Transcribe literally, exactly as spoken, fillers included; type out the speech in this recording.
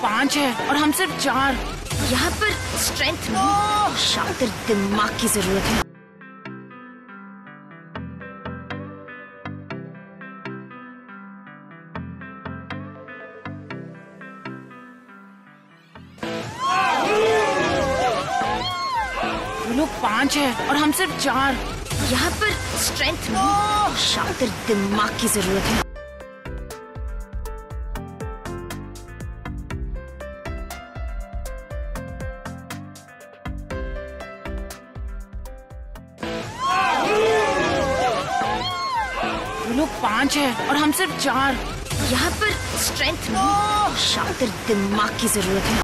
पांच है और हम सिर्फ चार। यहाँ पर स्ट्रेंथ नहीं, शातिर दिमाग की जरूरत है। वो लोग पांच है और हम सिर्फ चार। यहाँ पर स्ट्रेंथ नहीं, शातिर दिमाग की जरूरत है। वो लोग पांच है और हम सिर्फ चार। यहाँ पर स्ट्रेंथ नहीं, शातिर दिमाग की जरूरत है।